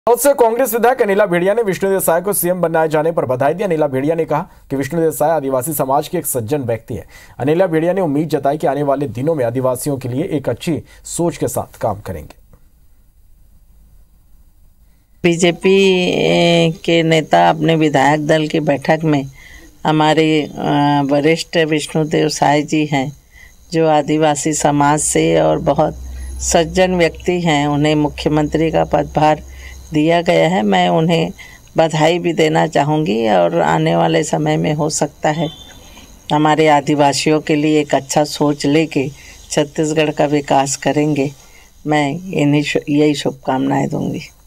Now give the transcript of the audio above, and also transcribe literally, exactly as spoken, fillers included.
बहुत से कांग्रेस विधायक अनिला भेड़िया ने विष्णुदेव साय को सीएम बनाए जाने पर बधाई दी। अनिला भेड़िया ने कहा कि विष्णुदेव साय आदिवासी समाज के एक सज्जन व्यक्ति है। अनिला भेड़िया ने उम्मीद जताई कि आने वाले दिनों में आदिवासियों के लिए एक अच्छी सोच के साथ काम करेंगे। बीजेपी के नेता अपने विधायक दल की बैठक में हमारे वरिष्ठ विष्णुदेव साय जी हैं, जो आदिवासी समाज से और बहुत सज्जन व्यक्ति हैं। उन्हें मुख्यमंत्री का पदभार दिया गया है। मैं उन्हें बधाई भी देना चाहूँगी और आने वाले समय में हो सकता है हमारे आदिवासियों के लिए एक अच्छा सोच लेके छत्तीसगढ़ का विकास करेंगे। मैं इन्हीं यही शुभकामनाएं दूंगी।